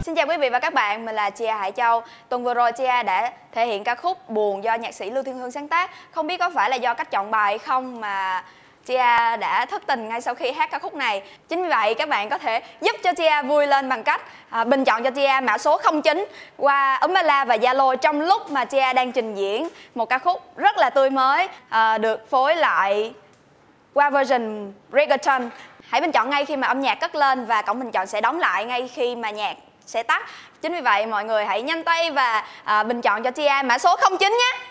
Xin chào quý vị và các bạn, mình là Chia Hải Châu. Tuần vừa rồi Chia đã thể hiện ca khúc Buồn do nhạc sĩ Lưu Thiên Hương sáng tác. Không biết có phải là do cách chọn bài hay không mà Chia đã thất tình ngay sau khi hát ca khúc này. Chính vì vậy các bạn có thể giúp cho Chia vui lên bằng cách bình chọn cho Chia mã số 09 qua Umbala và Zalo trong lúc mà Chia đang trình diễn một ca khúc rất là tươi mới, được phối lại qua version reggaeton. Hãy bình chọn ngay khi mà âm nhạc cất lên và cổng bình chọn sẽ đóng lại ngay khi mà nhạc sẽ tắt. Chính vì vậy mọi người hãy nhanh tay và bình chọn cho Chia mã số 09 nhé.